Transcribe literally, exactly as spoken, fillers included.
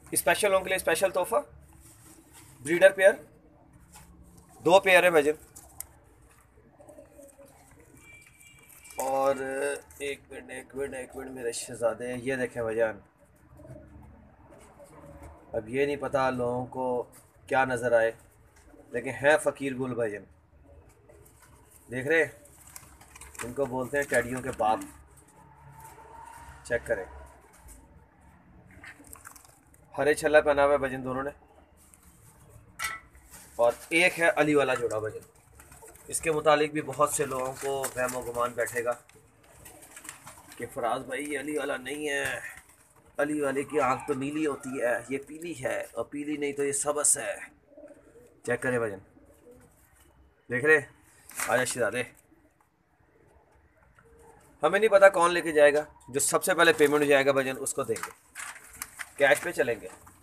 Special लोगों के लिए स्पेशल तोहफा, ब्रीडर पेयर, दो पेयर है भाईजान। और एक मिनट एक मिनट एक मिनट मेरे शहजादे, ये देखें भाईजान। अब ये नहीं पता लोगों को क्या नज़र आए, लेकिन है फ़कीर गुल भाईजान। देख रहे, इनको बोलते हैं टैडियों के बाप। चेक करें, हरे छल्ला पहना हुआ है भाईजान दोनों ने। और एक है अली वाला जोड़ा भाईजान। इसके मुतालिक भी बहुत से लोगों को वहम गुमान बैठेगा कि फराज भाई ये अली वाला नहीं है, अली वाले की आंख तो नीली होती है, ये पीली है, और पीली नहीं तो ये सबस है। चेक करें भाईजान, देख रहे, आजा शहजादे। हमें नहीं पता कौन लेके जाएगा, जो सबसे पहले पेमेंट हो जाएगा भाईजान उसको देंगे, कैश पे चलेंगे।